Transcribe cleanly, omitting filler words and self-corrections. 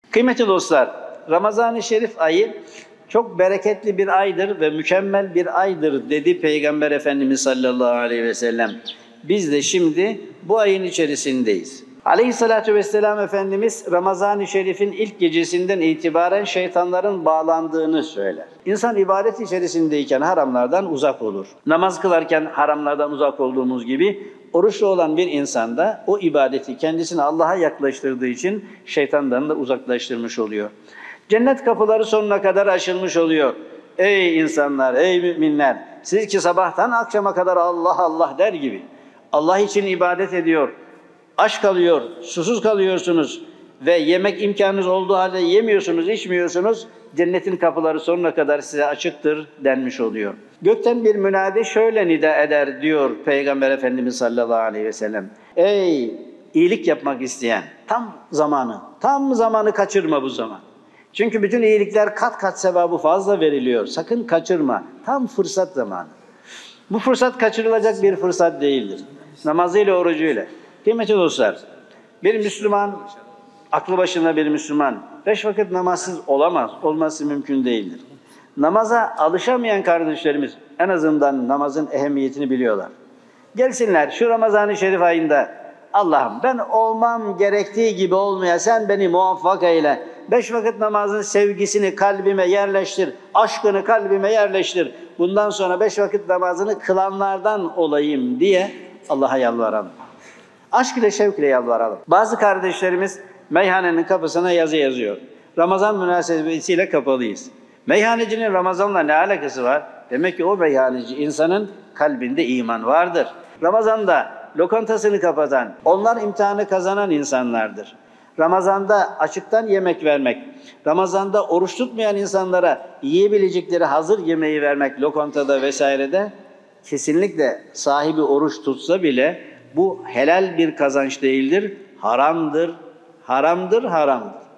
Kıymetli dostlar, Ramazan-ı Şerif ayı çok bereketli bir aydır ve mükemmel bir aydır dedi Peygamber Efendimiz sallallahu aleyhi ve sellem. Biz de şimdi bu ayın içerisindeyiz. Aleyhissalatü vesselam Efendimiz Ramazan-ı Şerif'in ilk gecesinden itibaren şeytanların bağlandığını söyler. İnsan ibadet içerisindeyken haramlardan uzak olur. Namaz kılarken haramlardan uzak olduğumuz gibi oruçlu olan bir insan da o ibadeti kendisini Allah'a yaklaştırdığı için şeytandan da uzaklaştırmış oluyor. Cennet kapıları sonuna kadar açılmış oluyor. Ey insanlar, ey müminler, siz ki sabahtan akşama kadar Allah Allah der gibi Allah için ibadet ediyor, aç kalıyor, susuz kalıyorsunuz ve yemek imkanınız olduğu halde yemiyorsunuz, içmiyorsunuz, cennetin kapıları sonuna kadar size açıktır denmiş oluyor. Gökten bir münadi şöyle nida eder diyor Peygamber Efendimiz sallallahu aleyhi ve sellem. Ey iyilik yapmak isteyen, tam zamanı kaçırma bu zaman. Çünkü bütün iyilikler kat kat sevabı fazla veriliyor. Sakın kaçırma. Tam fırsat zamanı. Bu fırsat kaçırılacak bir fırsat değildir. Namazıyla, orucuyla. Kıymetli dostlar, bir Müslüman, aklı başında bir Müslüman, 5 vakit namazsız olamaz, olması mümkün değildir. Namaza alışamayan kardeşlerimiz en azından namazın ehemmiyetini biliyorlar. Gelsinler şu Ramazan-ı Şerif ayında, Allah'ım ben olmam gerektiği gibi olmaya sen beni muvaffak eyle. 5 vakit namazın sevgisini kalbime yerleştir, aşkını kalbime yerleştir. Bundan sonra 5 vakit namazını kılanlardan olayım diye Allah'a yalvaralım. Aşk ile şevk ile yalvaralım. Bazı kardeşlerimiz meyhanenin kapısına yazı yazıyor. Ramazan münasebetiyle kapalıyız. Meyhanecinin Ramazan'la ne alakası var? Demek ki o meyhaneci insanın kalbinde iman vardır. Ramazan'da lokantasını kapatan, onlar imtihanı kazanan insanlardır. Ramazan'da açıktan yemek vermek, Ramazan'da oruç tutmayan insanlara yiyebilecekleri hazır yemeği vermek lokantada vesairede kesinlikle sahibi oruç tutsa bile bu helal bir kazanç değildir, haramdır, haramdır, haramdır.